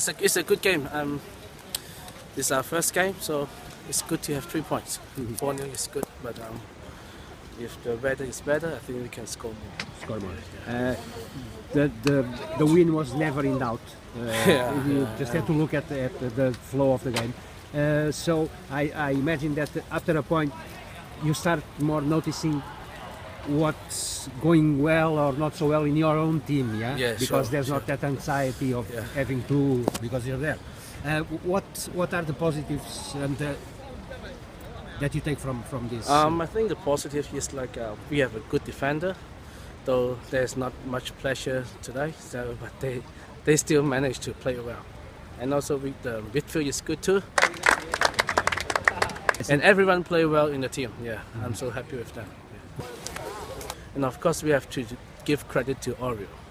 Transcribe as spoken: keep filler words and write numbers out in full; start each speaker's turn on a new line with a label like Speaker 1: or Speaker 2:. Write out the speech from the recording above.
Speaker 1: it's a it's a good game. Um, this is our first game, so it's good to have three points. Mm-hmm. Four nil is good, but um, if the weather is better, I think we can score more.
Speaker 2: Score more. Uh, the the the win was never in doubt. Uh,
Speaker 1: yeah,
Speaker 2: you
Speaker 1: yeah,
Speaker 2: just
Speaker 1: yeah.
Speaker 2: have to look at, at the flow of the game. Uh, so I, I imagine that after a point, you start more noticing what's going well or not so well in your own team, yeah?
Speaker 1: Yeah,
Speaker 2: because
Speaker 1: sure,
Speaker 2: there's
Speaker 1: sure.
Speaker 2: not that anxiety of
Speaker 1: Yeah.
Speaker 2: having to, because you're there. Uh, what what are the positives and uh, that you take from from this?
Speaker 1: Um, I think the positive is like uh, we have a good defender, though there's not much pressure today. So, but they they still manage to play well, and also with the midfield is good too. And everyone play well in the team. Yeah, mm-hmm. I'm so happy with that. Yeah. And of course, we have to give credit to Oreo.